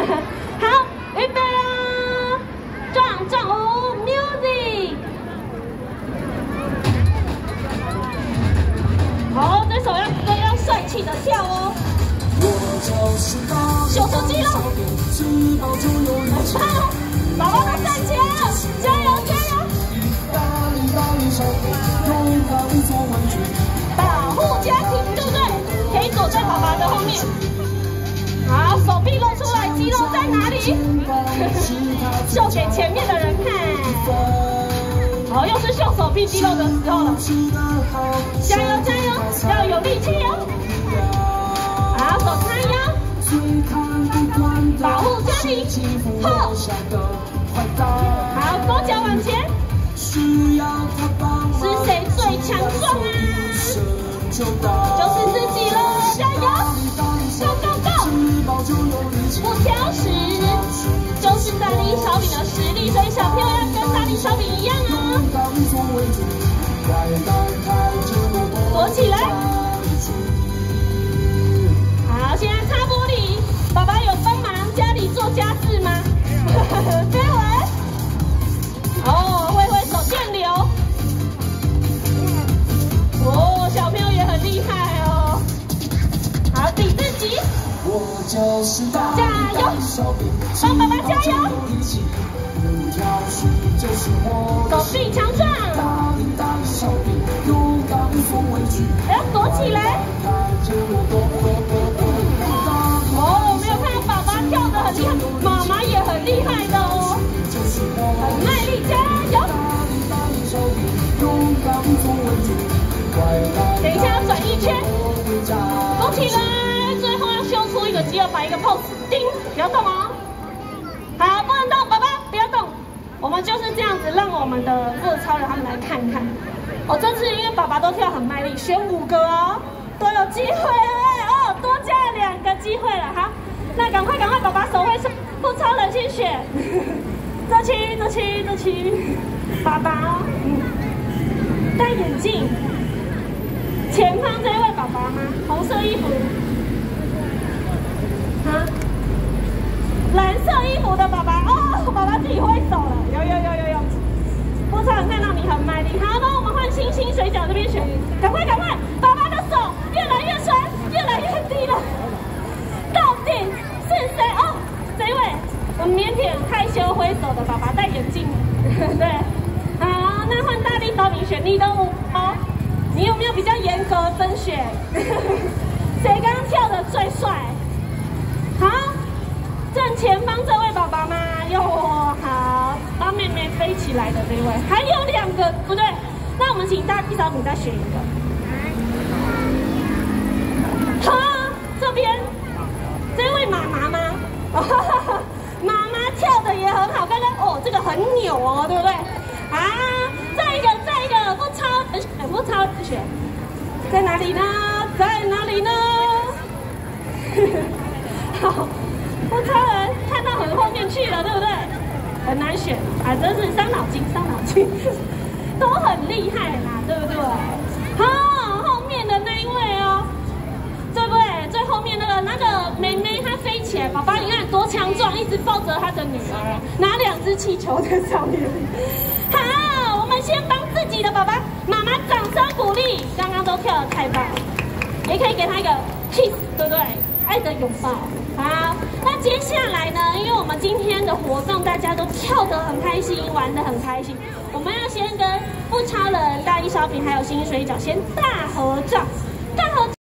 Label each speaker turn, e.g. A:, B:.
A: 好，预备啊！转舞 ，music。好，这首要帅气的跳哦。秀出肌肉，很棒！宝宝们站起来了，加油加油！保护家庭，对不对？可以躲在爸爸的后面。好，手臂露出来，肌肉在哪里？秀给前面的人看。好，又是秀手臂肌肉的时候了。加油加油，要有力气哦！好，手叉腰，保护家庭。后，好，勾脚往前。是谁最强壮啊？就是自己了，加油 ！Go go go！ 不挑食，就是大力小饼的实力，所以小朋友要跟大力小饼一样哦。躲起来。好，现在擦玻璃。爸爸有帮忙家里做家事吗？飞回。哦，挥手电流。哦，小朋友也很厉害哦。好，抵自己。加油！帮爸爸加油！手臂强壮。还要躲起来。哦，没有看到爸爸跳得很厉害，妈妈也很厉害的哦。很卖力，加油！等一下要转一圈，勾起来，最后要秀出一个肌肉，摆一个 pose， 叮，不要动哦。好，不能动，爸爸不要动。我们就是这样子，让我们的热超人他们来看看。哦，这次因为爸爸都跳很卖力，选5个哦，都有机会哦，多加了2个机会了。好，那赶快，爸爸手会上，不超人先选。这区，爸爸，戴眼镜。前方这位爸爸吗？红色衣服。啊，蓝色衣服的爸爸哦，爸爸自己挥手了，有。不超人看到你很卖力，好，那我们换星星水饺这边选，赶快，爸爸的手越来越酸，越来越低了，到底是谁？哦，这位很腼腆害羞挥手的爸爸戴眼镜，对，好，那换大力小饼选你的舞哦。你有没有比较严格甄选？谁刚刚跳的最帅？好，正前方这位爸爸吗？哟，好，帮妹妹飞起来的这位，还有2个，不对，那我们请大力小饼再选一个。好，这边这位妈妈吗？妈妈跳的也很好，刚刚哦，这个很扭哦，对不对？啊，再一个，不超人选，在哪里呢？好，不超人看到很后面去了，对不对？很难选啊，真是伤脑筋，都很厉害啦，对不对？好，后面的那一位哦，对不对？最后面那个妹妹她飞起来，宝宝你看多强壮，一直抱着她的女儿，拿2只气球在上面。好，我们先帮自己的爸爸妈妈掌声鼓励，刚刚都跳得太棒了，也可以给他一个 kiss， 对不对？爱的拥抱。好，那接下来呢？因为我们今天的活动大家都跳得很开心，玩得很开心，我们要先跟不超人、大力小饼还有新水饺先大合照。